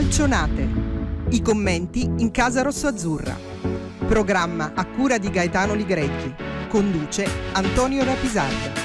Calcionate. I commenti in casa rossoazzurra. Programma a cura di Gaetano Ligreggi. Conduce Antonio Rapisarda.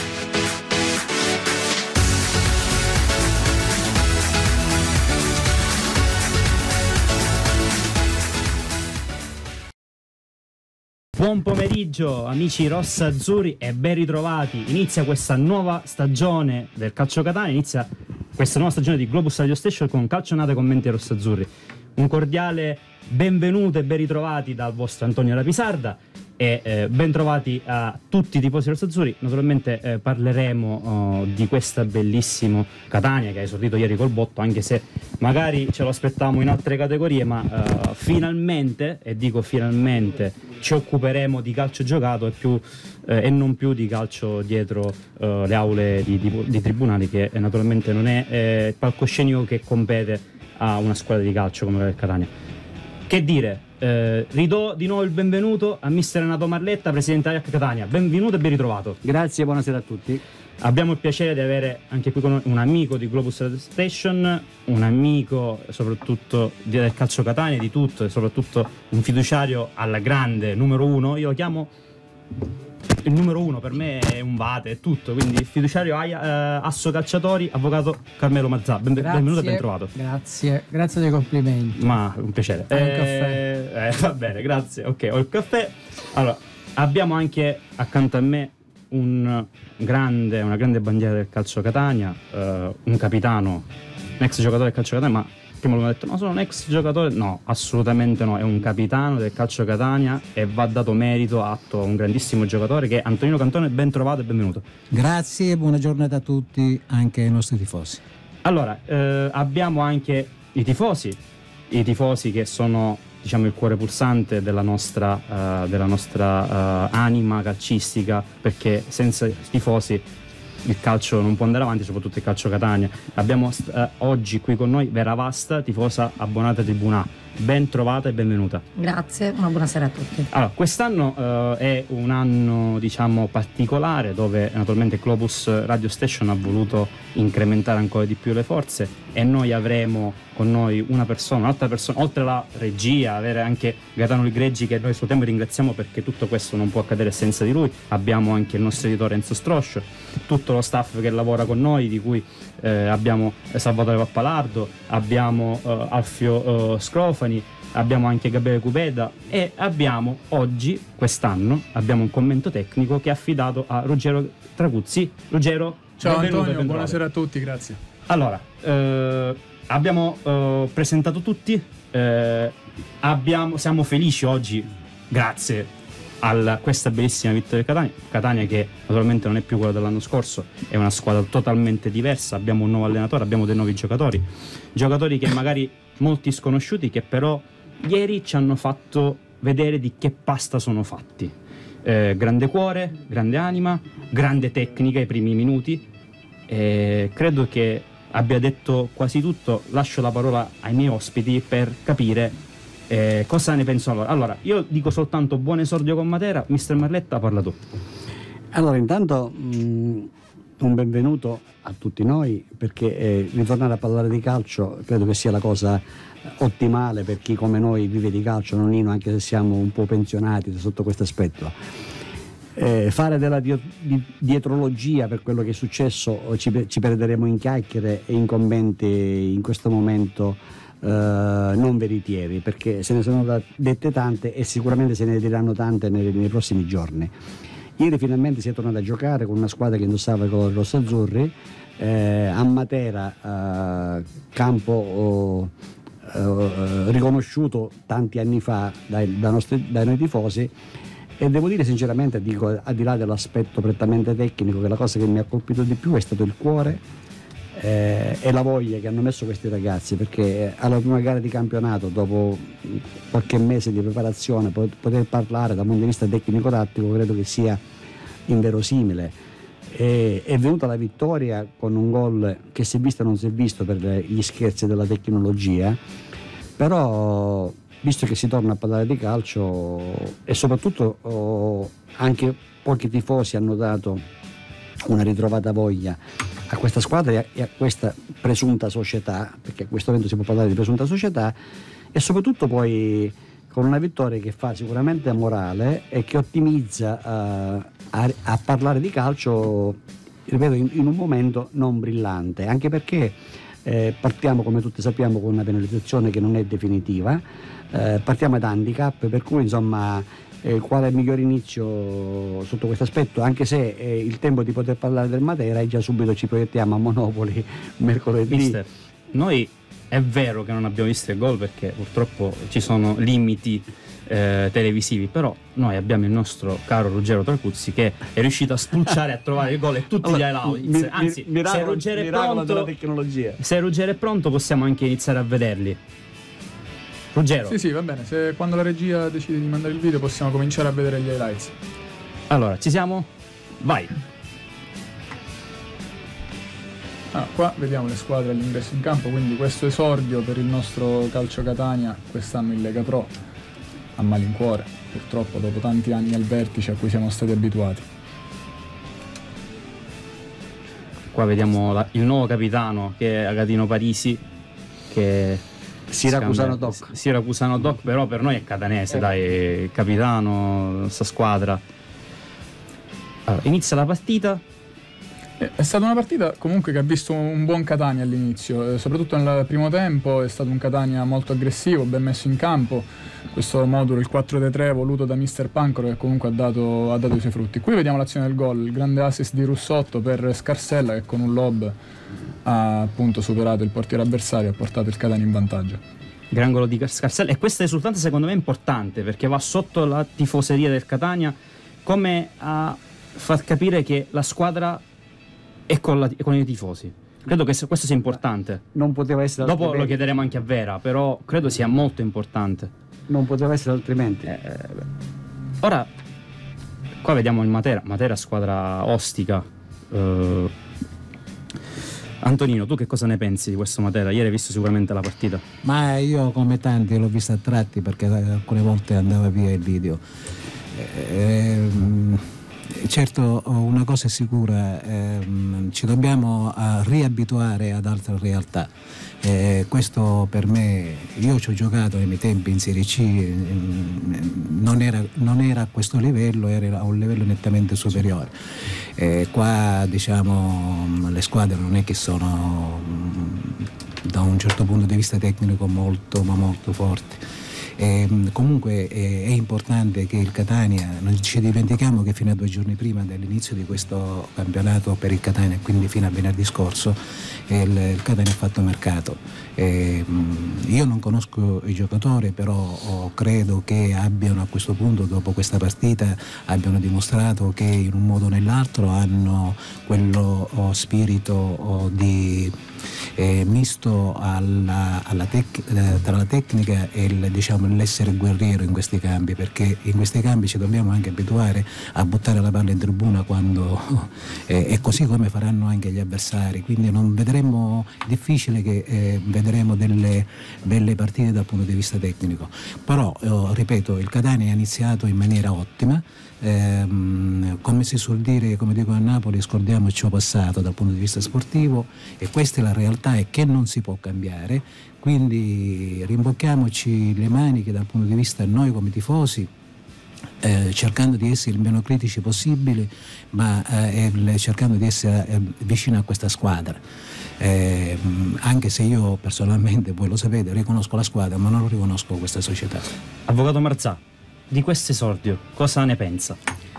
Buon pomeriggio amici rossazzurri e ben ritrovati. Inizia questa nuova stagione del Calcio Catania, inizia questa nuova stagione di Globus Radio Station con Calcionate Commenti Rossazzurri. Un cordiale benvenuto e ben ritrovati dal vostro Antonio Rapisarda e ben trovati a tutti i tifosi rossazzurri. Naturalmente parleremo di questa bellissimo Catania che ha esordito ieri col botto, anche se magari ce lo aspettavamo in altre categorie, ma finalmente, e dico finalmente, ci occuperemo di calcio giocato e non più di calcio dietro le aule di tribunali, che naturalmente non è il palcoscenico che compete a una squadra di calcio come la del Catania. Che dire, ridò di nuovo il benvenuto a mister Renato Marletta, presidente dell'AIAC Catania. Benvenuto e ben ritrovato. Grazie, buonasera a tutti. Abbiamo il piacere di avere anche qui con noi un amico di Globus Radio Station, un amico soprattutto del calcio Catania, di tutto, e soprattutto un fiduciario alla grande, numero uno. Io lo chiamo il numero uno, per me è un vate, è tutto, quindi fiduciario Asso Calciatori, avvocato Carmelo Mazzà. Benvenuto e ben trovato. Grazie dei complimenti. Ma un piacere. Un caffè. Va bene, grazie. Ok, ho il caffè. Allora, abbiamo anche accanto a me una grande bandiera del calcio Catania, un capitano, un ex giocatore del calcio Catania, ma prima mi hanno detto no, sono un ex giocatore. No, assolutamente no, è un capitano del calcio Catania e va dato merito atto a un grandissimo giocatore che è Antonino Cantone. Ben trovato e benvenuto. Grazie e buona giornata a tutti, anche ai nostri tifosi. Allora, abbiamo anche i tifosi che sono, diciamo, il cuore pulsante della nostra anima calcistica, perché senza i tifosi il calcio non può andare avanti, soprattutto il calcio Catania. Abbiamo oggi qui con noi Vera Vasta, tifosa abbonata Tribuna. Ben trovata e benvenuta. Grazie, una buonasera a tutti. Allora, quest'anno è un anno, diciamo, particolare, dove naturalmente Globus Radio Station ha voluto incrementare ancora di più le forze, e noi avremo con noi un'altra persona, oltre alla regia, avere anche Gaetano Ligreggi, che noi a suo tempo ringraziamo perché tutto questo non può accadere senza di lui. Abbiamo anche il nostro editore Enzo Stroscio, tutto lo staff che lavora con noi, di cui abbiamo Salvatore Pappalardo, abbiamo Alfio Scrofani, abbiamo anche Gabriele Cupeda, e abbiamo oggi, quest'anno, abbiamo un commento tecnico che è affidato a Ruggero Traguzzi. Ruggero, ciao Antonio, buonasera a tutti, grazie. Allora, abbiamo presentato tutti, siamo felici oggi, grazie a questa bellissima vittoria del Catania, che naturalmente non è più quella dell'anno scorso, è una squadra totalmente diversa. Abbiamo un nuovo allenatore, abbiamo dei nuovi giocatori che magari molti sconosciuti, che però ieri ci hanno fatto vedere di che pasta sono fatti. Grande cuore, grande anima, grande tecnica ai primi minuti. Credo che abbia detto quasi tutto. Lascio la parola ai miei ospiti per capire cosa ne pensano. Allora, io dico soltanto buon esordio con Matera. Mister Marletta, parla tu. Allora, intanto un benvenuto a tutti noi, perché ritornare a parlare di calcio credo che sia la cosa ottimale per chi come noi vive di calcio, nonnino, anche se siamo un po' pensionati sotto questo aspetto. Fare della dietrologia per quello che è successo ci perderemo in chiacchiere e in commenti in questo momento non veritieri, perché se ne sono dette tante e sicuramente se ne diranno tante nei prossimi giorni. Ieri finalmente si è tornato a giocare con una squadra che indossava i colori rossazzurri a Matera, campo riconosciuto tanti anni fa dai noi tifosi, e devo dire sinceramente, dico, al di là dell'aspetto prettamente tecnico, che la cosa che mi ha colpito di più è stato il cuore e la voglia che hanno messo questi ragazzi, perché alla prima gara di campionato, dopo qualche mese di preparazione, poter parlare dal punto di vista tecnico-tattico credo che sia inverosimile. È venuta la vittoria con un gol che si è visto e non si è visto per gli scherzi della tecnologia, però visto che si torna a parlare di calcio, e soprattutto anche pochi tifosi hanno dato una ritrovata voglia a questa squadra e a questa presunta società, perché a questo momento si può parlare di presunta società, e soprattutto poi con una vittoria che fa sicuramente morale e che ottimizza a parlare di calcio, ripeto, in un momento non brillante, anche perché partiamo, come tutti sappiamo, con una penalizzazione che non è definitiva, partiamo ad handicap, per cui insomma quale è il miglior inizio sotto questo aspetto, anche se il tempo di poter parlare del Matera e già subito ci proiettiamo a Monopoli mercoledì. Mister, noi è vero che non abbiamo visto il gol perché purtroppo ci sono limiti televisivi, però noi abbiamo il nostro caro Ruggero Tracuzzi che è riuscito a spulciare a trovare il gol e tutti gli highlights. Anzi, se Ruggero è pronto possiamo anche iniziare a vederli. Ruggero. Sì, va bene, se quando la regia decide di mandare il video possiamo cominciare a vedere gli highlights. Allora, ci siamo? Vai. Qua vediamo le squadre all'ingresso in campo, quindi questo esordio per il nostro Calcio Catania quest'anno in Lega Pro, a malincuore, purtroppo dopo tanti anni al vertice a cui siamo stati abituati. Qua vediamo il nuovo capitano che è Agatino Parisi, che Siracusano Doc, però per noi è catanese, dai, il capitano, sta squadra. Allora, inizia la partita. È stata una partita comunque che ha visto un buon Catania all'inizio, soprattutto nel primo tempo è stato un Catania molto aggressivo, ben messo in campo, questo modulo, il 4-3 voluto da Mister Pancoro, che comunque ha dato i suoi frutti. Qui vediamo l'azione del gol, il grande assist di Russotto per Scarsella che con un lob ha appunto superato il portiere avversario e ha portato il Catania in vantaggio. Gran gol di Scarsella, e questa risultante secondo me è importante perché va sotto la tifoseria del Catania, come a far capire che la squadra è con i tifosi. Credo che questo sia importante. Non poteva essere dopo altrimenti. Lo chiederemo anche a Vera, però credo sia molto importante. Non poteva essere altrimenti. Ora qua vediamo il Matera squadra ostica. Antonino, tu che cosa ne pensi di questo Matera? Ieri hai visto sicuramente la partita. Ma io come tanti l'ho vista a tratti perché alcune volte andava via il video. Certo, una cosa è sicura, ci dobbiamo riabituare ad altre realtà. Questo per me, io ci ho giocato ai miei tempi in Serie C, non era a questo livello, era a un livello nettamente superiore. Qua diciamo le squadre non è che sono da un certo punto di vista tecnico molto forti. Comunque è importante che il Catania, non ci dimentichiamo che fino a 2 giorni prima dell'inizio di questo campionato per il Catania, quindi fino a venerdì scorso, il Catania ha fatto mercato. Io non conosco i giocatori, però credo che abbiano a questo punto, dopo questa partita, abbiano dimostrato che in un modo o nell'altro hanno quello spirito di misto tra la tecnica e l'essere guerriero in questi campi, perché in questi campi ci dobbiamo anche abituare a buttare la palla in tribuna quando è così come faranno anche gli avversari, quindi non vedremo, difficile che vedremo delle belle partite dal punto di vista tecnico, però ripeto, il Catania ha iniziato in maniera ottima. Come si suol dire, come dico a Napoli, scordiamo il ciò passato dal punto di vista sportivo, e questa è la realtà e che non si può cambiare, quindi rimbocchiamoci le maniche dal punto di vista noi come tifosi, cercando di essere il meno critici possibile, ma cercando di essere vicino a questa squadra, anche se io personalmente, voi lo sapete, riconosco la squadra ma non riconosco questa società. Avvocato Marzà, di questo esordio cosa ne pensa?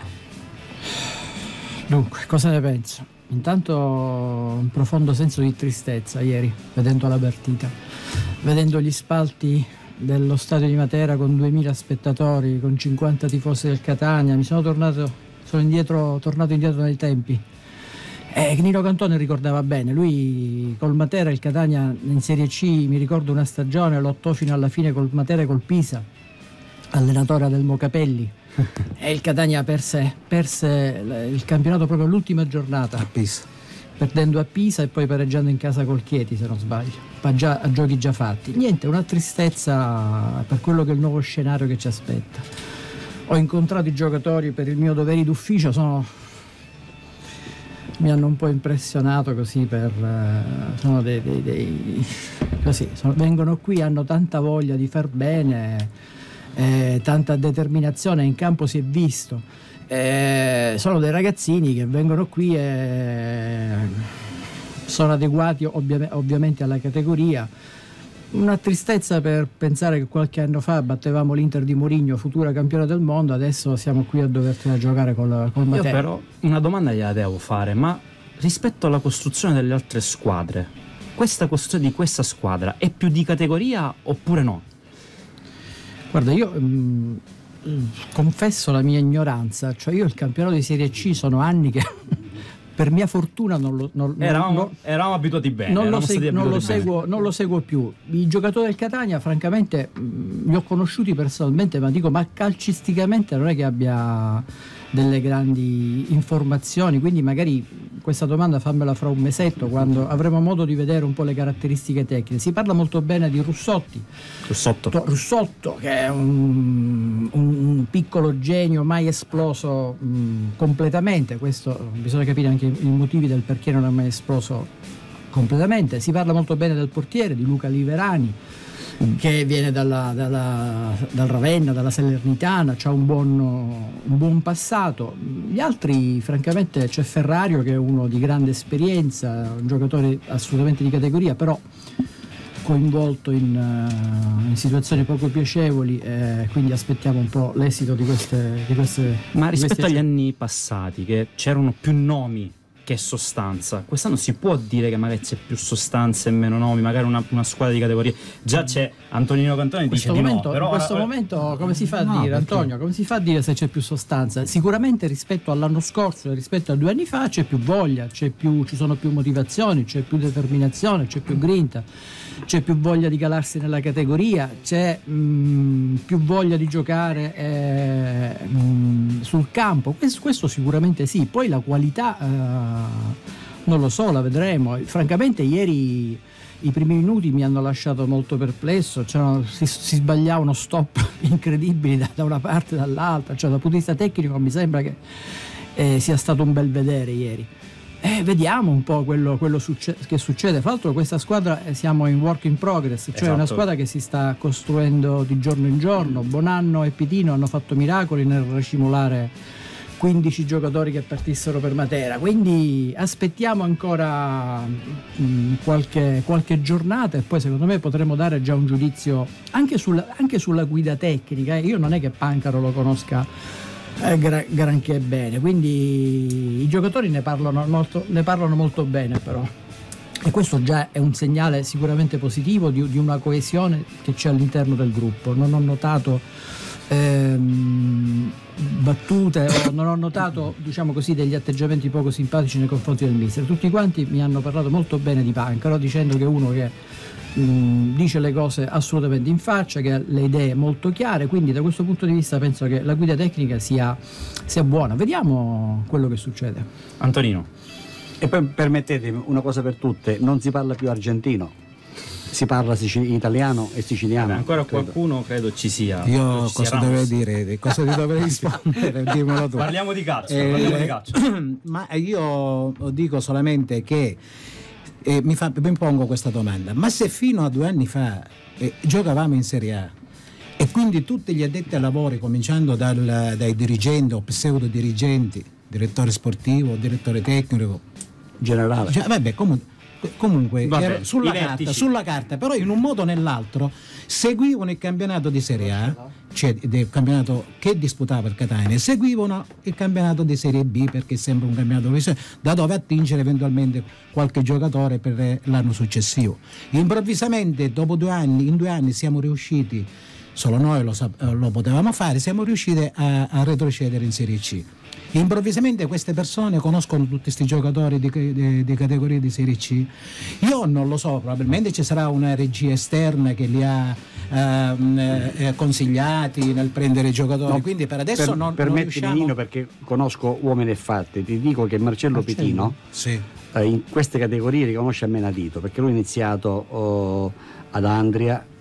Dunque, cosa ne penso? Intanto un profondo senso di tristezza ieri, vedendo la partita, vedendo gli spalti dello stadio di Matera con 2000 spettatori, con 50 tifosi del Catania. Mi sono tornato indietro nei tempi. Nino Cantone ricordava bene, lui col Matera il Catania in Serie C, mi ricordo una stagione, lottò fino alla fine col Matera e col Pisa, allenatore Adelmo Capelli, e il Catania perse il campionato proprio all'ultima giornata a Pisa, perdendo a Pisa e poi pareggiando in casa col Chieti, se non sbaglio, a giochi già fatti. Niente, una tristezza per quello che è il nuovo scenario che ci aspetta. Ho incontrato i giocatori per il mio dovere d'ufficio, mi hanno un po' impressionato così sono vengono qui, hanno tanta voglia di far bene, tanta determinazione, in campo si è visto. Sono dei ragazzini che vengono qui e sono adeguati ovviamente alla categoria. Una tristezza per pensare che qualche anno fa battevamo l'Inter di Mourinho, futura campione del mondo, adesso siamo qui a dovercela giocare col Matera. Io però una domanda gliela devo fare, ma rispetto alla costruzione delle altre squadre, questa costruzione di questa squadra è più di categoria oppure no? Guarda, io confesso la mia ignoranza, cioè io il campionato di Serie C sono anni che per mia fortuna eravamo abituati bene, non lo seguo più. I giocatori del Catania francamente li ho conosciuti personalmente, ma calcisticamente non è che abbia delle grandi informazioni, quindi magari questa domanda fammela fra un mesetto, quando avremo modo di vedere un po' le caratteristiche tecniche. Si parla molto bene di Russotto, che è un piccolo genio mai esploso completamente. Questo bisogna capire anche i motivi del perché non è mai esploso completamente. Si parla molto bene del portiere, di Luca Liverani, che viene dal Ravenna, dalla Salernitana, ha un buon passato. Gli altri, francamente, c'è Ferrario che è uno di grande esperienza, un giocatore assolutamente di categoria, però coinvolto in situazioni poco piacevoli, quindi aspettiamo un po' l'esito di queste. Ma rispetto agli anni passati, che c'erano più nomi che sostanza, quest'anno si può dire che magari c'è più sostanza e meno nomi, magari una squadra di categoria. Già c'è Antonino Cantone, dice di no, però in questo momento come si fa a dire, Antonio, come si fa a dire se c'è più sostanza? Sicuramente rispetto all'anno scorso e rispetto a 2 anni fa c'è più voglia, ci sono più motivazioni, c'è più determinazione, c'è più grinta, c'è più voglia di calarsi nella categoria, c'è più voglia di giocare sul campo. Questo sicuramente sì. Poi la qualità non lo so, la vedremo. Francamente ieri i primi minuti mi hanno lasciato molto perplesso, si sbagliavano stop incredibili da una parte e dall'altra, dal punto di vista tecnico mi sembra che sia stato un bel vedere ieri. Vediamo un po' quello che succede. Fra l'altro questa squadra siamo in work in progress, cioè esatto. Una squadra che si sta costruendo di giorno in giorno. Bonanno e Pitino hanno fatto miracoli nel racimolare 15 giocatori che partissero per Matera, quindi aspettiamo ancora qualche giornata e poi secondo me potremo dare già un giudizio anche sulla guida tecnica. Io non è che Pancaro lo conosca granché bene, quindi i giocatori ne parlano molto bene, però, e questo già è un segnale sicuramente positivo di una coesione che c'è all'interno del gruppo. Non ho notato battute o non ho notato, diciamo così, degli atteggiamenti poco simpatici nei confronti del mister. Tutti quanti mi hanno parlato molto bene di Pancaro, dicendo che è uno che dice le cose assolutamente in faccia, che ha le idee molto chiare, quindi da questo punto di vista penso che la guida tecnica sia buona. Vediamo quello che succede. Antonino. E poi permettetemi una cosa per tutte, non si parla più argentino, si parla italiano e siciliano. Ancora qualcuno credo ci sia. Io cosa dovrei dire? Cosa ti dovrei rispondere? Dimmelo tu. Parliamo di calcio. Ma io dico solamente che mi pongo questa domanda: ma se fino a 2 anni fa giocavamo in Serie A e quindi tutti gli addetti ai lavori, cominciando dai dirigenti o pseudo dirigenti, direttore sportivo, direttore tecnico, generale, comunque sulla carta, però in un modo o nell'altro seguivano il campionato di Serie A, cioè del campionato che disputava il Catania, seguivano il campionato di Serie B, perché è sempre un campionato da dove attingere eventualmente qualche giocatore per l'anno successivo. Improvvisamente in 2 anni siamo riusciti, solo noi lo potevamo fare, siamo riusciti a retrocedere in Serie C. Improvvisamente queste persone conoscono tutti questi giocatori di categoria di Serie C. Io non lo so, probabilmente ci sarà una regia esterna che li ha consigliati nel prendere i giocatori, quindi per adesso non riusciamo. Nino, perché conosco uomini e fatti, ti dico che Marcello Pitino sì. In queste categorie riconosce a menadito, perché lui ha iniziato ad Andria,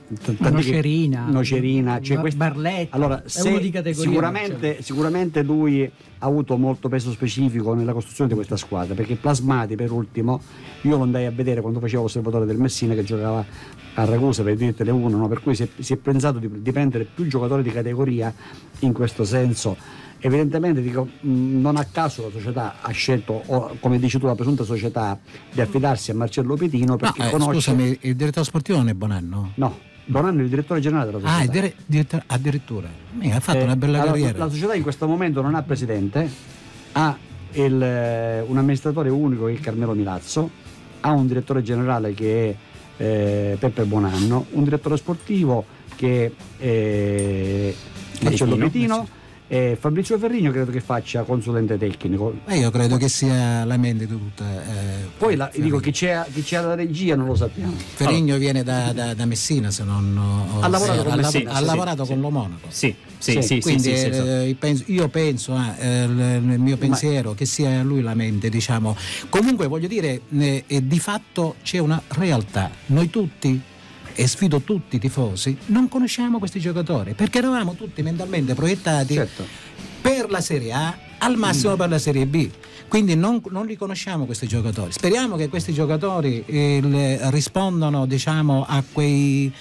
Nocerina, cioè Barletta. Allora, è uno di categoria. Sicuramente lui ha avuto molto peso specifico nella costruzione di questa squadra, perché Plasmati, per ultimo, io lo andai a vedere quando facevo osservatore del Messina, che giocava a Ragusa per dire Tele 1, no? Per cui si è pensato di prendere più giocatori di categoria in questo senso. Evidentemente dico, non a caso la società ha scelto, come dici tu, la presunta società, di affidarsi a Marcello Petino, perché conosce... Scusami, il direttore sportivo non è Bonanno? No, Bonanno è il direttore generale della società. Addirittura ha fatto una bella carriera. La società in questo momento non ha presidente, ha un amministratore unico che è Carmelo Milazzo, ha un direttore generale che è Peppe Bonanno, un direttore sportivo che è Marcello Petino, e Fabrizio Ferrigno credo che faccia consulente tecnico. Io credo che sia la mente di tutta. Poi dico chi c'è alla regia non lo sappiamo. Ferrigno viene da Messina, se non ha lavorato con Messina, ha lavorato con lo Monaco. Sì. Quindi esatto. io penso, il mio pensiero, che sia lui la mente, diciamo. Comunque voglio dire, di fatto c'è una realtà. Noi tutti, e sfido tutti i tifosi, non conosciamo questi giocatori, perché eravamo tutti mentalmente proiettati per la Serie A, al massimo per la Serie B. Quindi non li conosciamo questi giocatori. Speriamo che questi giocatori rispondano, diciamo, a quei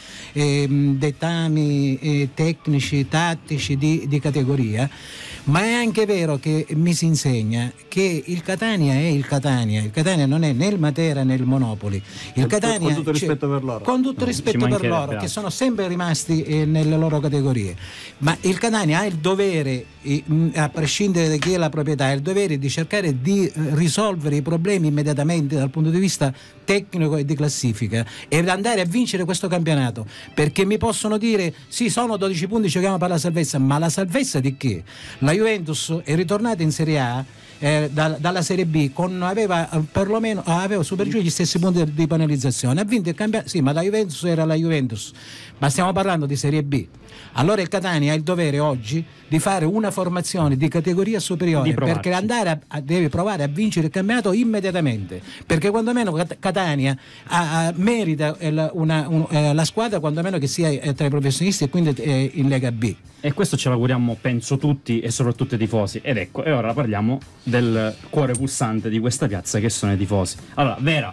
dettami tecnici, tattici di categoria. Ma è anche vero che mi si insegna che il Catania è il Catania. Il Catania non è né il Matera né il Monopoli. Il Catania, con tutto rispetto per loro. Con tutto rispetto per loro, che sono sempre rimasti nelle loro categorie. Ma il Catania ha il dovere, a prescindere da chi è la proprietà, ha il dovere di cercare di risolvere i problemi immediatamente dal punto di vista tecnico e di classifica, e andare a vincere questo campionato. Perché mi possono dire sì, sono 12 punti, giochiamo per la salvezza, ma la salvezza di che? La Juventus è ritornata in Serie A dalla Serie B, aveva su per giù gli stessi punti di penalizzazione, ha vinto il campionato. Sì, ma la Juventus era la Juventus, ma stiamo parlando di Serie B. Allora il Catania ha il dovere oggi di fare una formazione di categoria superiore, perché deve provare a vincere il campionato immediatamente, perché quando meno Catania merita la squadra, quando meno che sia tra i professionisti e quindi in Lega B. E questo ce l'auguriamo, penso, tutti e soprattutto i tifosi. Ed ecco, e ora parliamo del cuore pulsante di questa piazza, che sono i tifosi. Allora, Vera,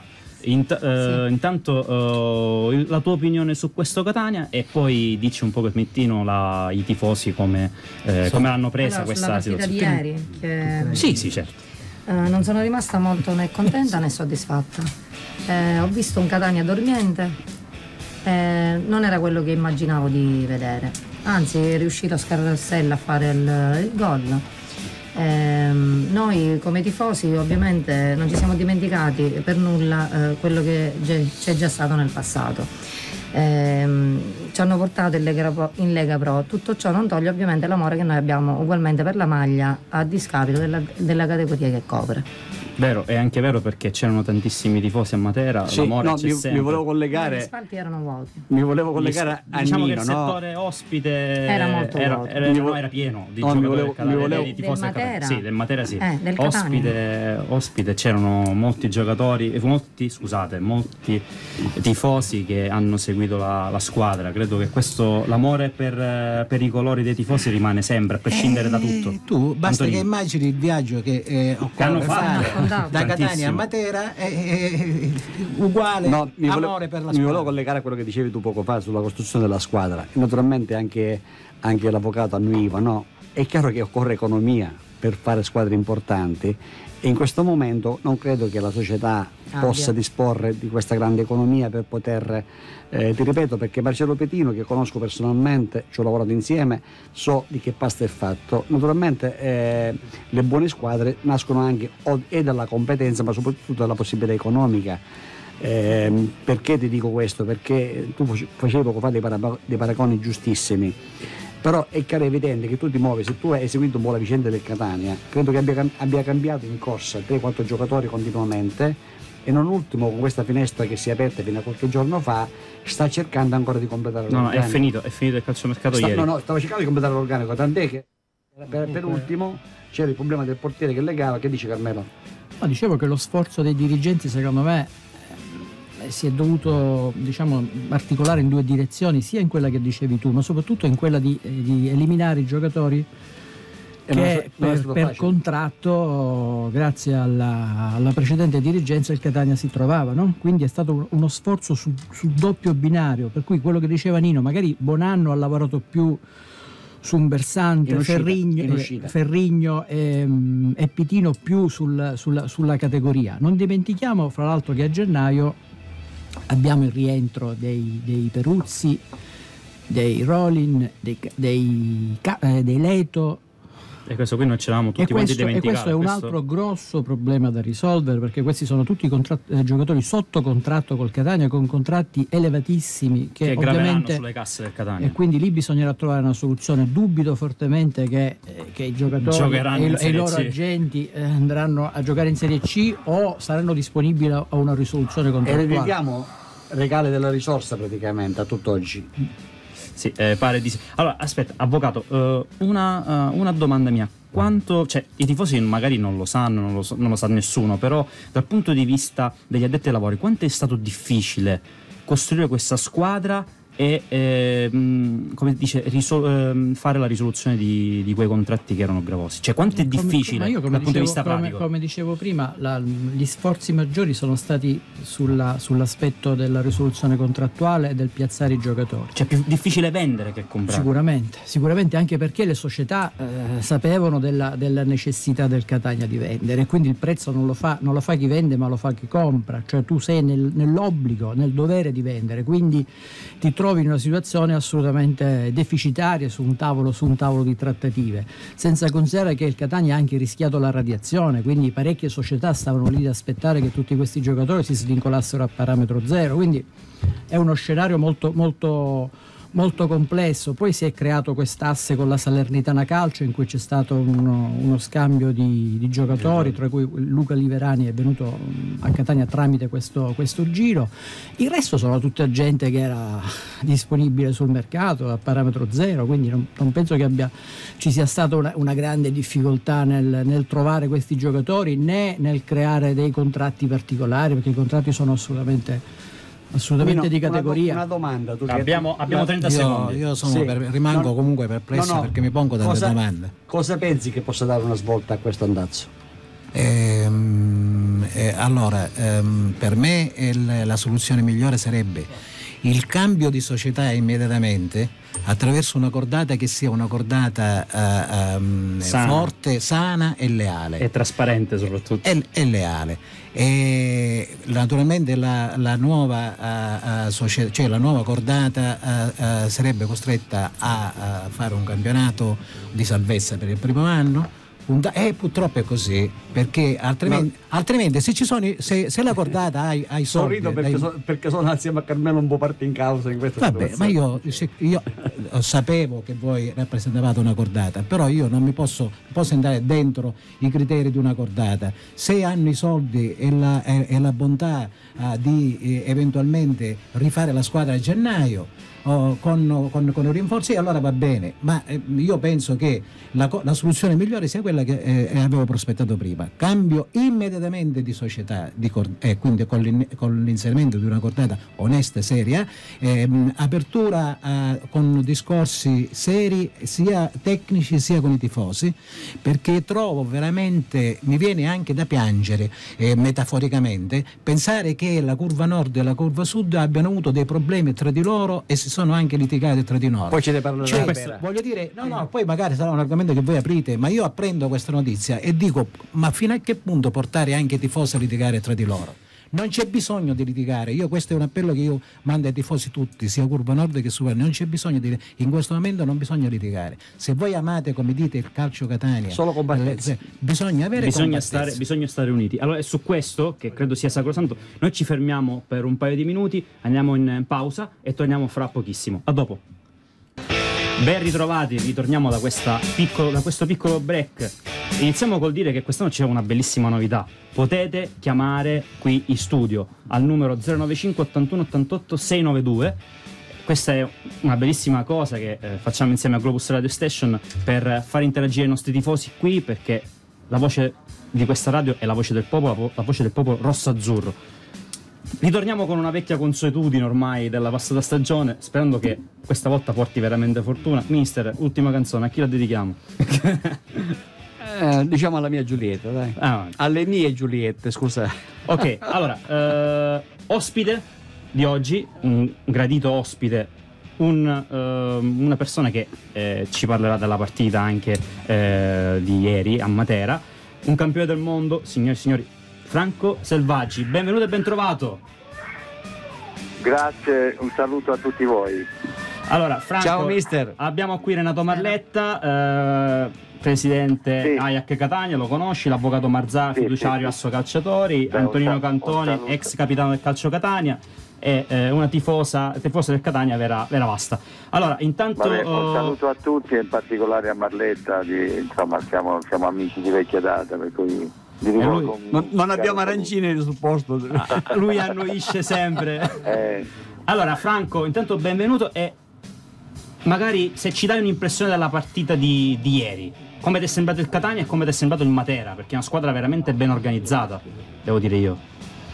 intanto la tua opinione su questo Catania, e poi dici un pochettino i tifosi come l'hanno presa questa situazione. Di ieri, che sì, certo. Non sono rimasta molto né contenta né soddisfatta. Ho visto un Catania dormiente, non era quello che immaginavo di vedere, anzi è riuscito Scarrossella a fare il gol. Noi come tifosi ovviamente non ci siamo dimenticati per nulla quello che c'è già stato nel passato. Ci hanno portato in Lega Pro. Tutto ciò non toglie ovviamente l'amore che noi abbiamo ugualmente per la maglia, a discapito della categoria che copre. Vero, è anche vero, perché c'erano tantissimi tifosi a Matera, l'amore c'è sempre. Mi volevo collegare. Gli spalti erano vuoti. Mi volevo collegare a diciamo Nino, che il settore ospite era molto vuoto. Era pieno di giocatori di tifosi del Matera. Sì, del Matera sì. Del Ospite c'erano molti giocatori, molti tifosi che hanno seguito la squadra. Credo che l'amore per i colori dei tifosi rimane sempre, a prescindere da tutto. Tu basta Antonino, che immagini il viaggio che hanno fatto da Catania a Matera è uguale. Amore per la squadra. Mi volevo collegare a quello che dicevi tu poco fa sulla costruzione della squadra. Naturalmente anche l'avvocato annuiva, no? È chiaro che occorre economia per fare squadre importanti, e in questo momento non credo che la società possa disporre di questa grande economia per poter, ti ripeto, perché Marcello Petino, che conosco personalmente, ci ho lavorato insieme, so di che pasta è fatto. Naturalmente le buone squadre nascono anche e dalla competenza, ma soprattutto dalla possibilità economica. Perché ti dico questo? Perché tu facevi poco fa dei paragoni giustissimi, però è chiaro e evidente che tu ti muovi. Se tu hai seguito un po' la vicenda del Catania, credo che abbia cambiato in corsa 3-4 giocatori continuamente, e non ultimo con questa finestra che si è aperta fino a qualche giorno fa, sta cercando ancora di completare l'organico. È finito il calciomercato ieri. Stava cercando di completare l'organico, tant'è che per ultimo c'era il problema del portiere che legava. Che dice Carmelo? Dicevo che lo sforzo dei dirigenti, secondo me, si è dovuto, diciamo, articolare in due direzioni, sia in quella che dicevi tu, ma soprattutto in quella di eliminare i giocatori che per contratto, grazie alla precedente dirigenza, il Catania si trovava, no? Quindi è stato uno sforzo su doppio binario, per cui quello che diceva Nino, magari Bonanno ha lavorato più su un versante, Ferrigno e Pitino più sulla categoria. Non dimentichiamo fra l'altro che a gennaio abbiamo il rientro dei Peruzzi, dei Rolin, dei Leto. E questo qui non ce l'avamo tutti quanti dimenticati. E questo è un altro grosso problema da risolvere, perché questi sono tutti giocatori sotto contratto col Catania, con contratti elevatissimi che ovviamente sulle casse del Catania. E quindi lì bisognerà trovare una soluzione. Dubito fortemente che i giocatori e i loro agenti andranno a giocare in Serie C o saranno disponibili a una risoluzione contrattuale. E vediamo regale della risorsa praticamente a tutt'oggi. Sì, pare di sì. Allora, aspetta, avvocato, una domanda mia. Quanto, cioè, i tifosi magari non lo sanno, non lo sa nessuno, però dal punto di vista degli addetti ai lavori, quanto è stato difficile costruire questa squadra e come dice fare la risoluzione di quei contratti che erano gravosi? Cioè, quanto è difficile dal punto di vista pratico? Come dicevo prima, gli sforzi maggiori sono stati sull'aspetto della risoluzione contrattuale e del piazzare i giocatori. Cioè, è più difficile vendere che comprare? Sicuramente, anche perché le società sapevano della necessità del Catania di vendere, quindi il prezzo non lo fa chi vende, ma lo fa chi compra. Cioè, tu sei nell'obbligo, nel dovere di vendere, quindi ti trovi in una situazione assolutamente deficitaria su un tavolo di trattative, senza considerare che il Catania ha anche rischiato la radiazione, quindi parecchie società stavano lì ad aspettare che tutti questi giocatori si svincolassero a parametro zero, quindi è uno scenario molto, molto, molto complesso. Poi si è creato quest'asse con la Salernitana Calcio, in cui c'è stato uno scambio di giocatori, tra cui Luca Liverani è venuto a Catania tramite questo giro. Il resto sono tutta gente che era disponibile sul mercato a parametro zero, quindi non penso che ci sia stata una grande difficoltà nel trovare questi giocatori, né nel creare dei contratti particolari, perché i contratti sono assolutamente di categoria. Una domanda, abbiamo 30 secondi. Io rimango comunque perplesso perché mi pongo delle domande. Cosa pensi che possa dare una svolta a questo andazzo? Allora, per me la soluzione migliore sarebbe il cambio di società immediatamente attraverso una cordata che sia una cordata forte, sana e leale. E trasparente soprattutto. E leale. E naturalmente la nuova società, cioè la nuova cordata sarebbe costretta a fare un campionato di salvezza per il primo anno. Purtroppo è così, perché altrimenti se la cordata hai soldi. Sorrido perché sono assieme a Carmelo un po' parte in causa in questa situazione. Ma io sapevo che voi rappresentavate una cordata, però io non posso andare dentro i criteri di una cordata. Se hanno i soldi e la bontà di eventualmente rifare la squadra a gennaio con i rinforzi, allora va bene, ma io penso che la soluzione migliore sia quella che avevo prospettato prima: cambio immediatamente di società, quindi con l'inserimento di una cordata onesta e seria, apertura con discorsi seri sia tecnici sia con i tifosi, perché trovo veramente, mi viene anche da piangere metaforicamente pensare che la curva nord e la curva sud abbiano avuto dei problemi tra di loro e si sono anche litigati tra di loro. Poi ce ne parleremo. Voglio dire, poi magari sarà un argomento che voi aprite, ma io apprendo questa notizia e dico: ma fino a che punto portare anche i tifosi a litigare tra di loro? Non c'è bisogno di litigare. Questo è un appello che io mando ai tifosi tutti, sia curva nord che super. Non c'è bisogno in questo momento non bisogna litigare. Se voi amate, come dite, il calcio Catania, solo combattenza, bisogna stare uniti. Allora, è su questo, che credo sia sacrosanto, noi ci fermiamo per un paio di minuti, andiamo in pausa e torniamo fra pochissimo. A dopo. Ben ritrovati, ritorniamo da questo piccolo break. Iniziamo col dire che quest'anno c'è una bellissima novità. Potete chiamare qui in studio al numero 095 81 88 692. Questa è una bellissima cosa che facciamo insieme a Globus Radio Station per far interagire i nostri tifosi qui, perché la voce di questa radio è la voce del popolo rosso-azzurro. Ritorniamo con una vecchia consuetudine ormai della passata stagione, sperando che questa volta porti veramente fortuna. Mister, ultima canzone, a chi la dedichiamo? Diciamo alla mia Giulietta, dai. Alle mie Giuliette, scusa. Ok, allora, ospite di oggi, un gradito ospite, una persona che ci parlerà della partita anche di ieri a Matera, un campione del mondo, signori e signori, Franco Selvaggi. Benvenuto e ben trovato. Grazie, un saluto a tutti voi. Allora, Franco, ciao mister. Abbiamo qui Renato Marletta, presidente Ajax Catania, lo conosci, l'avvocato Marzà, fiduciario Asso Calciatori, Antonino Cantoni, ex capitano del Calcio Catania, e una tifosa del Catania, Vera Vasta. Allora, intanto un saluto a tutti e in particolare a Marletta, insomma siamo amici di vecchia data, per cui non abbiamo arancine sul posto. Lui annuisce sempre. Allora, Franco, intanto benvenuto, e magari se ci dai un'impressione della partita di ieri, come ti è sembrato il Catania e come ti è sembrato il Matera, perché è una squadra veramente ben organizzata, devo dire io.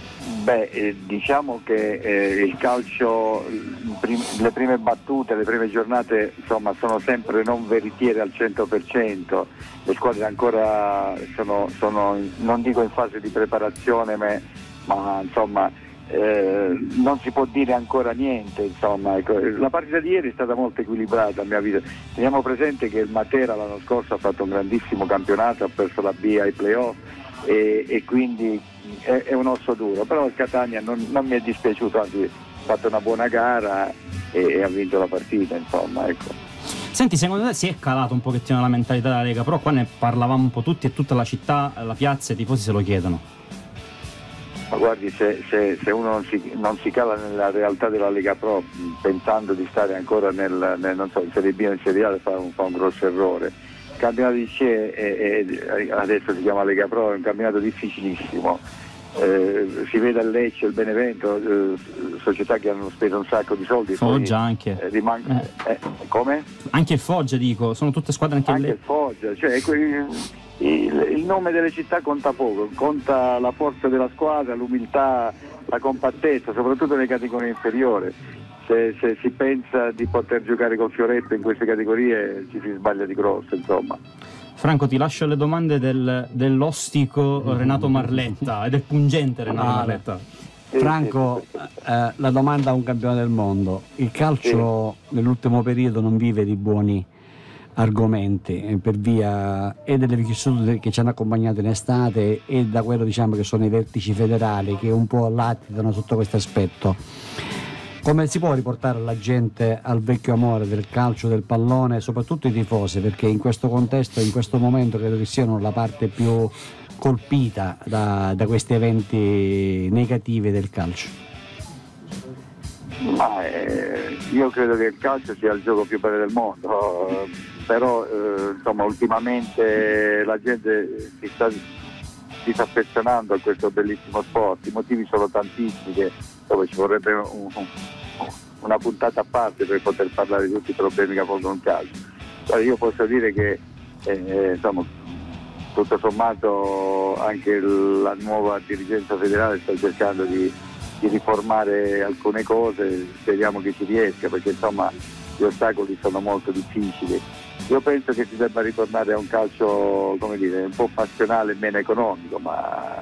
Diciamo che il calcio, le prime battute, le prime giornate, insomma, sono sempre non veritiere al 100%, le squadre ancora sono non dico in fase di preparazione, ma insomma non si può dire ancora niente, insomma, ecco. La partita di ieri è stata molto equilibrata a mio avviso. Teniamo presente che il Matera l'anno scorso ha fatto un grandissimo campionato, ha perso la B ai playoff e quindi è un osso duro, però il Catania non mi è dispiaciuto, anzi ha fatto una buona gara e ha vinto la partita, insomma, ecco. Senti, secondo te si è calato un pochettino la mentalità della Lega Pro? Qua ne parlavamo un po' tutti e tutta la città, la piazza, i tifosi se lo chiedono. Ma guardi, se uno non si cala nella realtà della Lega Pro pensando di stare ancora non so, in Serie B o in Serie A, fa un grosso errore. Il campionato di CE adesso si chiama Lega Pro, è un campionato difficilissimo. Si vede a Lecce, il Benevento, società che hanno speso un sacco di soldi. Foggia anche. Come? Anche il Foggia, dico, sono tutte squadre anche il Foggia, cioè il nome delle città conta poco, conta la forza della squadra, l'umiltà, la compattezza, soprattutto nelle categorie inferiori. Se si pensa di poter giocare col fioretto in queste categorie ci si sbaglia di grosso, insomma. Franco, ti lascio le domande dell'ostico Renato Marletta e del pungente Renato Marletta. Franco, la domanda a un campione del mondo. Il calcio nell'ultimo periodo non vive di buoni argomenti per via e delle vicissitudini che ci hanno accompagnato in estate e da quello, diciamo, che sono i vertici federali che un po' latitano sotto questo aspetto. Come si può riportare la gente al vecchio amore del calcio, del pallone, soprattutto i tifosi, perché in questo contesto, in questo momento, credo che siano la parte più colpita da questi eventi negativi del calcio? Io credo che il calcio sia il gioco più bello del mondo, però insomma ultimamente la gente si sta disaffezionando a questo bellissimo sport. I motivi sono tantissimi, dove ci vorrebbe una puntata a parte per poter parlare di tutti i problemi che avvolgono il calcio. Io posso dire che insomma, tutto sommato anche la nuova dirigenza federale sta cercando di riformare alcune cose, speriamo che ci riesca, perché insomma gli ostacoli sono molto difficili. Io penso che si debba ritornare a un calcio, come dire, un po' passionale e meno economico, ma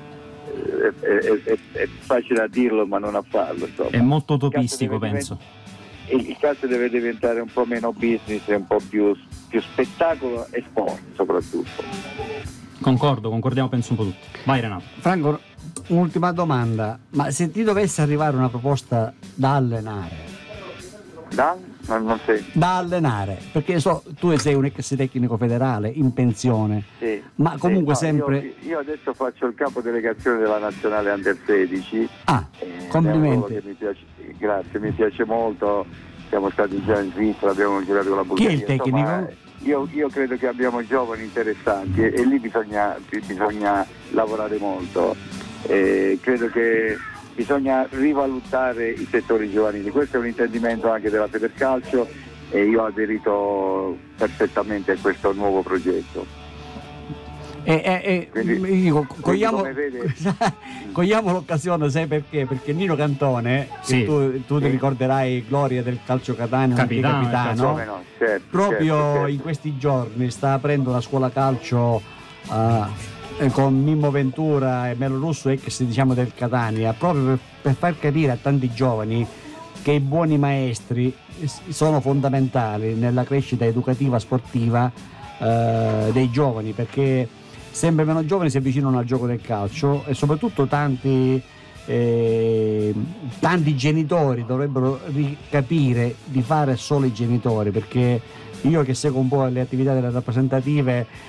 è facile a dirlo ma non a farlo, insomma. È molto utopistico, penso. Il calcio deve diventare un po' meno business e un po' più spettacolo e sport soprattutto. Concordiamo penso un po' tutti. Vai Renato. Franco, un'ultima domanda, ma se ti dovesse arrivare una proposta da allenare? Non sei. Da allenare, perché tu sei un ex tecnico federale in pensione, ma comunque sempre. Io adesso faccio il capo delegazione della nazionale Under 16. Complimenti. Che mi piace, grazie, mi piace molto. Siamo stati già in Svizzera, abbiamo girato con la Bulgaria. Chi è il tecnico? Io credo che abbiamo giovani interessanti e lì bisogna lavorare molto. Credo che bisogna rivalutare i settori giovanili, questo è un intendimento anche della Federcalcio e io ho aderito perfettamente a questo nuovo progetto. Quindi, cogliamo, come vede... cogliamo l'occasione, sai perché? Perché Nino Cantone, sì, che tu ti ricorderai, gloria del calcio Catania, capitano, no, certo, proprio certo. in questi giorni sta aprendo una scuola calcio con Mimmo Ventura e Melo Russo, ex diciamo del Catania, proprio per far capire a tanti giovani che i buoni maestri sono fondamentali nella crescita educativa sportiva dei giovani, perché sempre meno giovani si avvicinano al gioco del calcio e soprattutto tanti genitori dovrebbero capire di fare solo i genitori, perché io che seguo un po' le attività delle rappresentative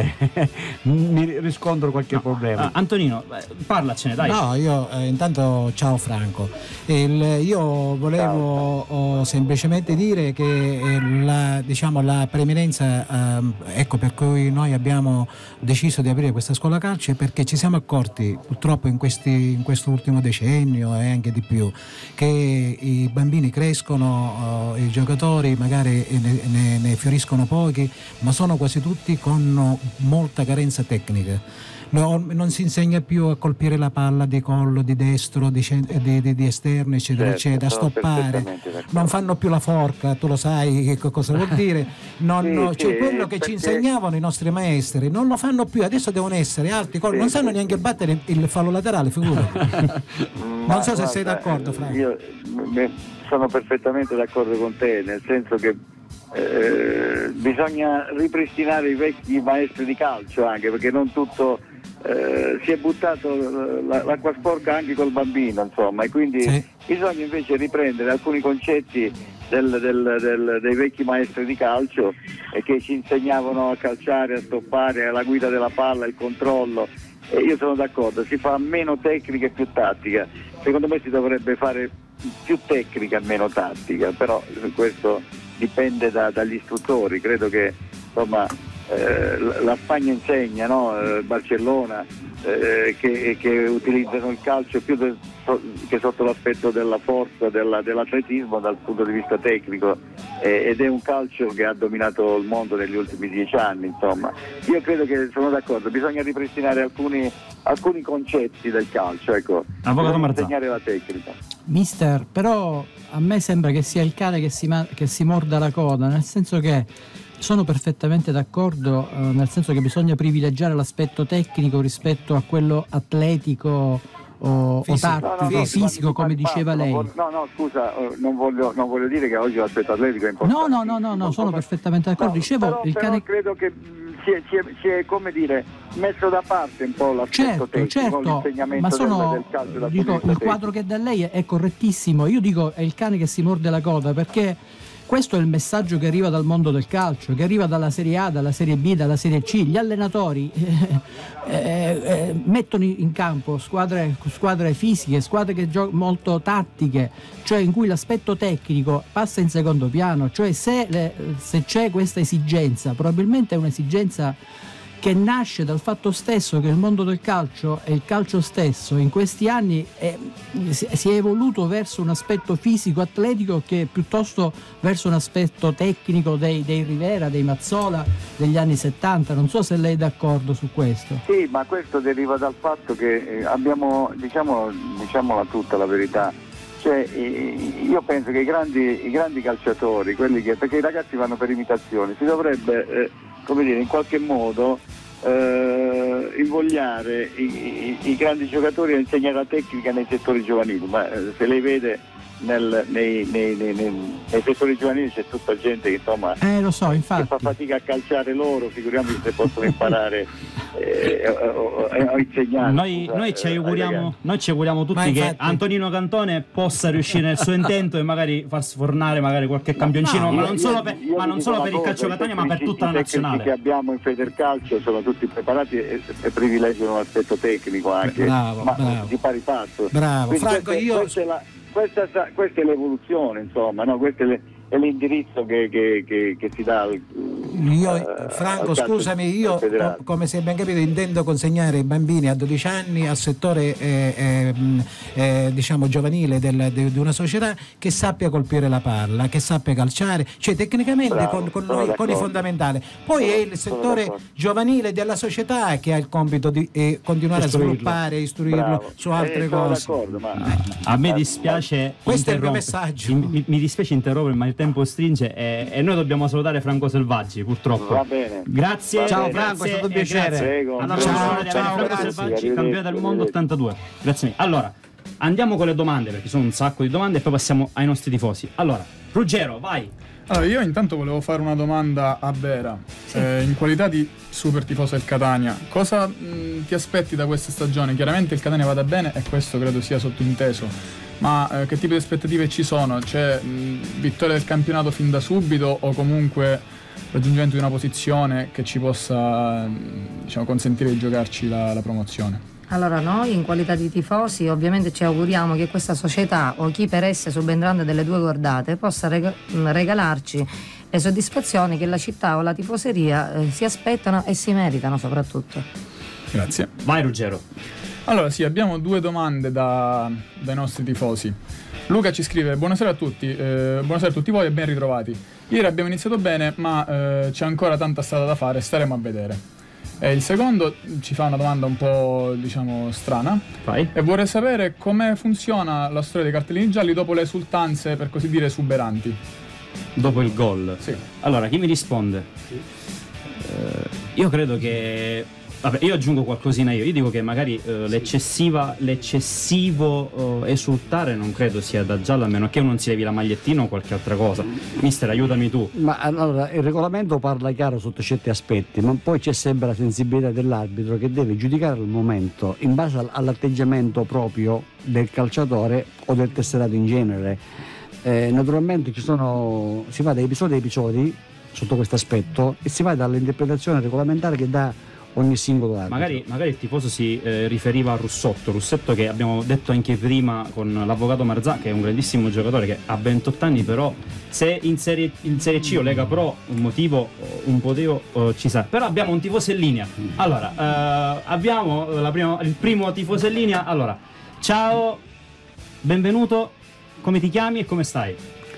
mi riscontro qualche problema. Antonino, parlacene, dai. No, io intanto ciao Franco. Io volevo semplicemente dire che la preeminenza, ecco per cui noi abbiamo deciso di aprire questa scuola calcio, è perché ci siamo accorti purtroppo in questo ultimo decennio e anche di più che i bambini crescono, i giocatori magari ne fioriscono pochi, ma sono quasi tutti con molta carenza tecnica. Non si insegna più a colpire la palla di collo, di destro, di esterno, eccetera, certo, eccetera, a stoppare, non fanno più la forca, tu lo sai che cosa vuol dire, quello che ci insegnavano i nostri maestri non lo fanno più, adesso devono essere alti, non sanno neanche battere il fallo laterale, figurati. Non so se sei d'accordo, Franco. Io sono perfettamente d'accordo con te, nel senso che bisogna ripristinare i vecchi maestri di calcio, anche perché non tutto si è buttato l'acqua sporca anche col bambino, insomma, e quindi sì, bisogna invece riprendere alcuni concetti dei vecchi maestri di calcio che ci insegnavano a calciare, a stoppare, la guida della palla, il controllo. E io sono d'accordo, si fa meno tecnica e più tattica. Secondo me si dovrebbe fare più tecnica e meno tattica, però questo dipende dagli istruttori. Credo che insomma la Spagna insegna, no? Barcellona, che utilizzano il calcio più che sotto l'aspetto della forza, dell'atletismo dal punto di vista tecnico, ed è un calcio che ha dominato il mondo negli ultimi 10 anni. Insomma, io credo che, sono d'accordo, bisogna ripristinare alcuni concetti del calcio, ecco, insegnare la tecnica. Mister, però a me sembra che sia il cane che si morda la coda, nel senso che sono perfettamente d'accordo, nel senso che bisogna privilegiare l'aspetto tecnico rispetto a quello atletico o tattico, fisico, come diceva lei. Scusa, non voglio dire che oggi l'aspetto atletico è importante. No, sono perfettamente d'accordo. Dicevo, però credo che si è come dire, messo da parte un po' l'aspetto tecnico, l'insegnamento del calcio. Dico, il quadro che da lei è correttissimo. Io dico è il cane che si morde la coda, perché questo è il messaggio che arriva dal mondo del calcio, che arriva dalla Serie A, dalla Serie B, dalla Serie C. Gli allenatori mettono in campo squadre fisiche, squadre che giocano molto tattiche, cioè in cui l'aspetto tecnico passa in secondo piano. Cioè se c'è questa esigenza, probabilmente è un'esigenza che nasce dal fatto stesso che il mondo del calcio e il calcio stesso in questi anni si è evoluto verso un aspetto fisico atletico che piuttosto verso un aspetto tecnico dei Rivera, dei Mazzola degli anni 70. Non so se lei è d'accordo su questo. Sì, ma questo deriva dal fatto che abbiamo, diciamola tutta la verità, cioè io penso che i grandi calciatori, perché i ragazzi vanno per imitazione, si dovrebbe in qualche modo invogliare i grandi giocatori a insegnare la tecnica nei settori giovanili. Ma se lei vede nei settori giovanili c'è tutta gente che insomma lo so, infatti, che fa fatica a calciare loro, figuriamoci se possono imparare a insegnare. Noi ci auguriamo tutti che Antonino Cantone possa riuscire nel suo intento e magari far sfornare magari qualche campioncino, ma non solo per il calcio Catania, ma per tutta la nazionale. I che abbiamo in Federcalcio sono tutti preparati e privilegiano l'aspetto tecnico anche, bravo. Di pari passo. Bravo. Quindi Franco, questa è l'evoluzione, insomma, no? Questo è l'indirizzo che si dà Franco, scusami, io come se ben capito intendo consegnare i bambini a 12 anni al settore diciamo giovanile di una società che sappia colpire la palla, che sappia calciare, cioè tecnicamente con i fondamentali. Poi è il settore giovanile della società che ha il compito di continuare a sviluppare, istruirlo su altre cose. A me dispiace, questo è il mio messaggio. Mi dispiace interrompere, ma il tempo stringe e noi dobbiamo salutare Franco Selvaggi, purtroppo. Va bene. Grazie. Ciao Franco, è stato un piacere. Franco Selvaggi, campione del mondo 82. Grazie mille. Allora, andiamo con le domande, perché sono un sacco di domande, e poi passiamo ai nostri tifosi. Allora, Ruggero, vai. Allora, io intanto volevo fare una domanda a Vera. In qualità di super tifoso del Catania, cosa ti aspetti da questa stagione? Chiaramente il Catania vada bene e questo credo sia sottointeso, ma che tipo di aspettative ci sono? C'è vittoria del campionato fin da subito o comunque raggiungimento di una posizione che ci possa diciamo, consentire di giocarci la promozione? Allora, noi in qualità di tifosi ovviamente ci auguriamo che questa società o chi per esse subentrante delle due cordate possa regalarci le soddisfazioni che la città o la tifoseria si aspettano e si meritano soprattutto. Grazie. Vai Ruggero. Allora sì, abbiamo due domande dai nostri tifosi. Luca ci scrive: buonasera a tutti voi e ben ritrovati. Ieri abbiamo iniziato bene, ma c'è ancora tanta strada da fare, staremo a vedere. E il secondo ci fa una domanda un po' diciamo strana. Vai. E vorrei sapere come funziona la storia dei cartellini gialli dopo le esultanze, per così dire, esuberanti. Dopo il gol? Sì. Allora, chi mi risponde? Io credo che... Vabbè, io aggiungo qualcosina io dico che magari l'eccessivo esultare non credo sia da giallo, a meno che non si levi la magliettina o qualche altra cosa. Mister, aiutami tu. Ma allora il regolamento parla chiaro sotto certi aspetti, ma poi c'è sempre la sensibilità dell'arbitro che deve giudicare il momento in base all'atteggiamento proprio del calciatore o del tesserato in genere. Naturalmente si va da episodi a episodi sotto questo aspetto e si va dall'interpretazione regolamentare che dà ogni singolo arbitro. Magari il tifoso si riferiva a Russetto che abbiamo detto anche prima con l'avvocato Marzà, che è un grandissimo giocatore che ha 28 anni, però se in Serie C o Lega Pro un motivo ci sa. Però abbiamo un tifoso in linea. Allora, abbiamo il primo tifoso in linea. Allora, ciao, benvenuto, come ti chiami e come stai?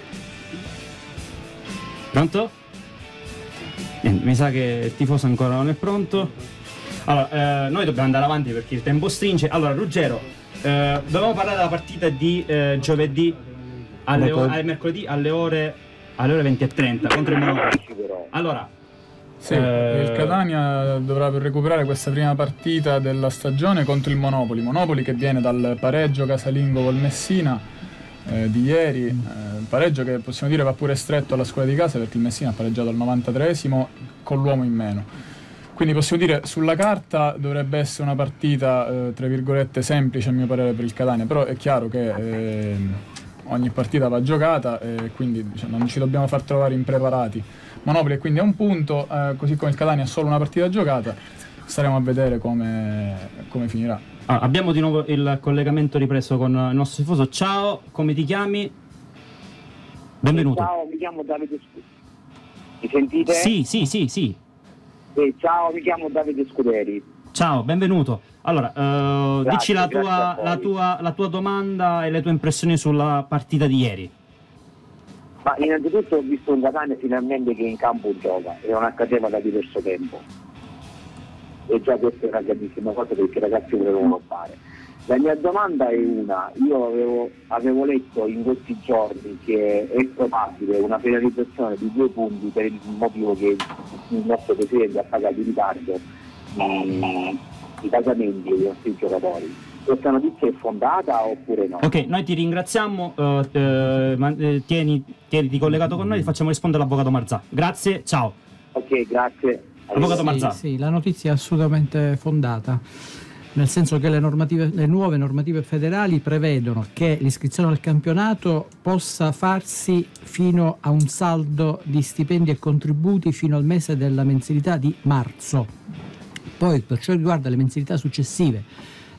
Pronto? Mi sa che il tifoso ancora non è pronto. Allora, noi dobbiamo andare avanti perché il tempo stringe. Allora, Ruggero, dovevamo parlare della partita di giovedì mercoledì alle ore 20:30 contro il Monopoli. Allora, sì, il Catania dovrà recuperare questa prima partita della stagione contro il Monopoli che viene dal pareggio casalingo col Messina di ieri, pareggio che possiamo dire va pure stretto alla squadra di casa perché il Messina ha pareggiato al 93esimo con l'uomo in meno, quindi possiamo dire sulla carta dovrebbe essere una partita tra virgolette semplice a mio parere per il Catania, però è chiaro che ogni partita va giocata e quindi diciamo, non ci dobbiamo far trovare impreparati. Monopoli quindi è un punto, così come il Catania ha solo una partita giocata, staremo a vedere come finirà. Abbiamo di nuovo il collegamento ripreso con il nostro tifoso. Ciao, come ti chiami? Benvenuto. Ciao, mi chiamo Davide Scuderi. Mi sentite? Sì. Ciao, mi chiamo Davide Scuderi. Ciao, benvenuto. Allora, Grazie, dici la tua domanda e le tue impressioni sulla partita di ieri. Ma innanzitutto ho visto un Catania finalmente che in campo gioca e non accadeva da diverso tempo. E già questa è una grandissima cosa perché i ragazzi volevano fare. La mia domanda è una: io avevo letto in questi giorni che è probabile una penalizzazione di 2 punti per il motivo che il nostro presidente ha pagato in ritardo i pagamenti dei nostri giocatori. Questa notizia è fondata oppure no? Ok, noi ti ringraziamo, tieniti collegato con noi e facciamo rispondere l'avvocato Marzà. Grazie, ciao. Ok, grazie. Avvocato Marzà. Sì, la notizia è assolutamente fondata, nel senso che le nuove normative federali prevedono che l'iscrizione al campionato possa farsi fino a un saldo di stipendi e contributi fino al mese della mensilità di marzo. Poi per ciò che riguarda le mensilità successive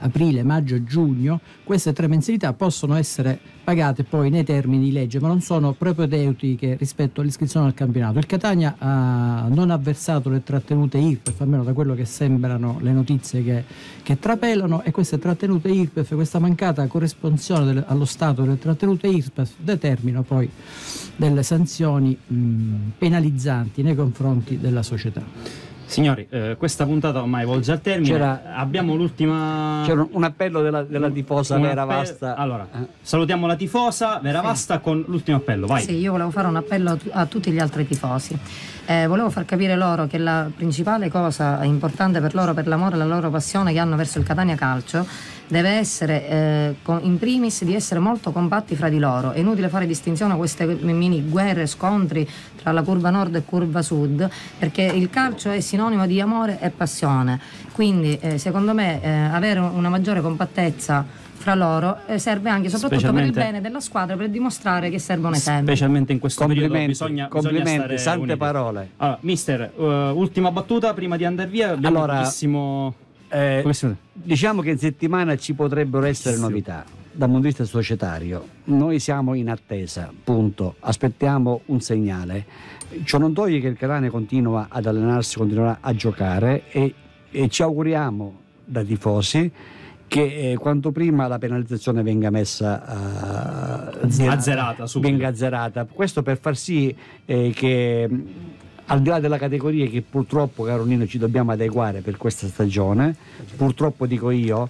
aprile, maggio e giugno, queste 3 mensilità possono essere pagate poi nei termini di legge, ma non sono propedeutiche rispetto all'iscrizione al campionato. Il Catania non ha versato le trattenute IRPEF, almeno da quello che sembrano le notizie che trapelano, e queste trattenute IRPEF, questa mancata corrispondenza allo Stato delle trattenute IRPEF determina poi delle sanzioni penalizzanti nei confronti della società. Signori, questa puntata ormai volge al termine. Abbiamo l'ultima. C'era un appello della tifosa Vera Vasta. Allora, salutiamo la tifosa Vera Vasta con l'ultimo appello. Vai. Sì, io volevo fare un appello a tutti gli altri tifosi. Volevo far capire loro che la principale cosa importante per loro, per l'amore e la loro passione che hanno verso il Catania Calcio, deve essere in primis di essere molto compatti fra di loro. È inutile fare distinzione a queste mini guerre, scontri tra la curva nord e curva sud, perché il calcio è sinonimo di amore e passione. Quindi secondo me avere una maggiore compattezza fra loro serve anche soprattutto per il bene della squadra, per dimostrare che serve un esempio. Specialmente in questo periodo bisogna stare sante uniti. Parole. Allora, mister, ultima battuta prima di andare via. Allora, diciamo che in settimana ci potrebbero essere novità dal punto di vista societario. Noi siamo in attesa, punto. Aspettiamo un segnale. Ciò non toglie che il Catania continua ad allenarsi, continuerà a giocare e ci auguriamo da tifosi che quanto prima la penalizzazione venga messa azzerata, venga azzerata. Questo per far sì che al di là della categoria che purtroppo, caro Nino, ci dobbiamo adeguare per questa stagione, purtroppo dico io,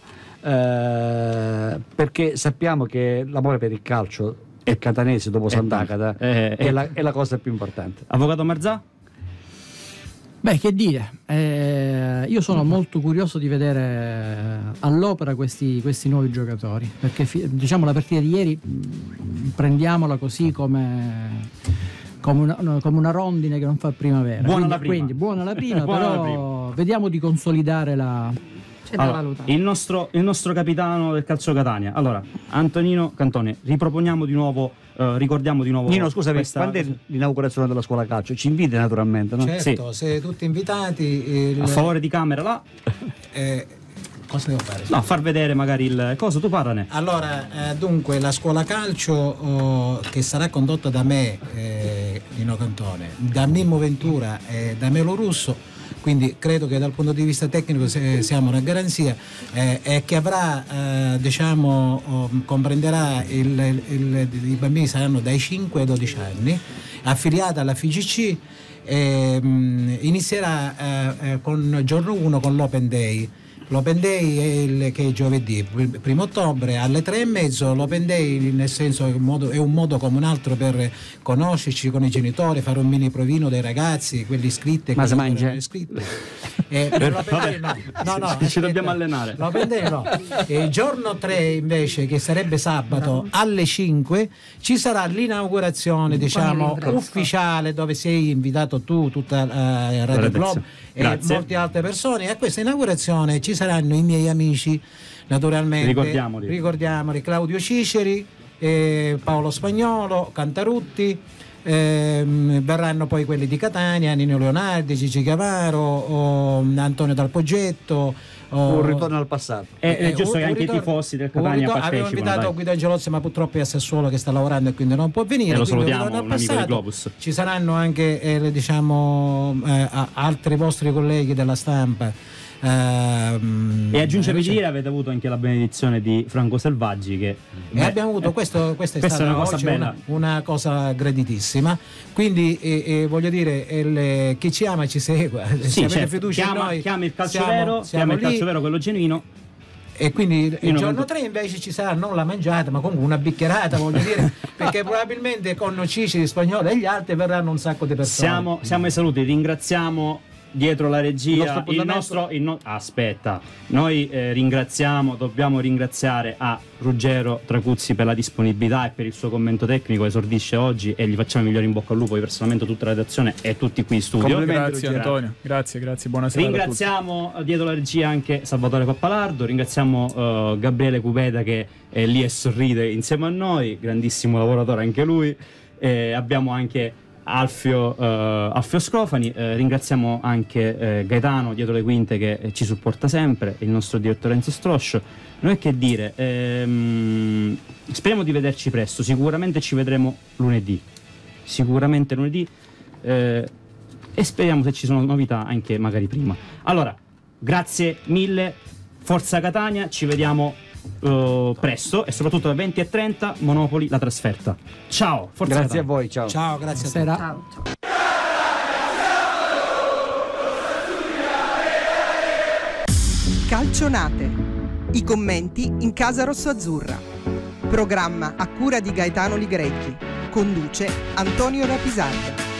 perché sappiamo che l'amore per il calcio è catanese dopo Sant'Agata, è la cosa più importante. Avvocato Marzà? Beh, che dire, io sono molto curioso di vedere all'opera questi nuovi giocatori, perché diciamo la partita di ieri prendiamola così come una rondine che non fa primavera. Buona la prima, però vediamo di consolidare il nostro capitano del calcio Catania. Allora, Antonino Cantone, ricordiamo di nuovo Nino, scusami, quando è l'inaugurazione della scuola calcio? Ci inviti naturalmente, no? Certo, sì. Siete tutti invitati. A favore di camera là. Cosa devo fare? No, far vedere magari il coso, tu parlane. Allora, dunque, la scuola calcio che sarà condotta da me, Nino Cantone, da Mimmo Ventura e da Melo Russo, quindi credo che dal punto di vista tecnico siamo una garanzia, e che avrà, comprenderà i bambini saranno dai 5 ai 12 anni, affiliata alla FIGC, inizierà con giorno 1 con l'Open Day. L'Open Day che è giovedì 1 ottobre alle 3:30. L'Open Day, nel senso, è un modo come un altro per conoscerci con i genitori, fare un mini provino dei ragazzi, quelli iscritti e quelli non iscritti. Ci dobbiamo allenare. L'Open Day no. Il giorno 3 invece, che sarebbe sabato, alle 5 ci sarà l'inaugurazione, ufficiale, dove sei invitato tu, tutta Radio Globo e molte altre persone. E a questa inaugurazione ci saranno i miei amici, naturalmente. Ricordiamoli: Claudio Ciceri, Paolo Spagnolo, Cantarutti. Verranno poi quelli di Catania, Nino Leonardi, Gigi Cavaro, Antonio Dal Poggetto. Un ritorno al passato. È giusto che anche i tifosi del Catania partecipino. Avevo invitato Guido Angelozzi, ma purtroppo è a Sassuolo che sta lavorando e quindi non può venire. Lo salutiamo, un amico del Globus. Ci saranno anche altri vostri colleghi della stampa. E aggiungervi dire, avete avuto anche la benedizione di Franco Selvaggi che abbiamo avuto questa è stata una cosa bella, una cosa graditissima, quindi voglio dire, chi ci ama ci segua, se avete fiducia in noi, chiama il calcio vero, chiama il calcio vero, quello genuino. E quindi il giorno 3 invece ci sarà non la mangiata, ma comunque una bicchierata, voglio dire, perché probabilmente con Ciceri, Spagnolo e gli altri verranno un sacco di persone. Siamo ai saluti, ringraziamo dietro la regia aspetta, noi dobbiamo ringraziare a Ruggero Tracuzzi per la disponibilità e per il suo commento tecnico. Esordisce oggi e gli facciamo i migliori in bocca al lupo, io personalmente, tutta la redazione e tutti qui in studio. Grazie Antonio, grazie, buonasera. Ringraziamo dietro la regia anche Salvatore Pappalardo, ringraziamo Gabriele Cupeda che è lì e sorride insieme a noi, grandissimo lavoratore anche lui. Abbiamo anche Alfio Scrofani, ringraziamo anche Gaetano dietro le quinte che ci supporta sempre, il nostro direttore Enzo Stroscio. Noi che dire, speriamo di vederci presto, sicuramente ci vedremo lunedì, e speriamo se ci sono novità anche magari prima. Allora, grazie mille, Forza Catania, ci vediamo presto e soprattutto alle 20:30 Monopoli la trasferta. Ciao, Forza Grazie Catania. a voi, ciao. Ciao, grazie a tutti. Ciao. Calcionate. I commenti in casa rossoazzurra. Programma a cura di Gaetano Ligreggi. Conduce Antonio Rapisarda.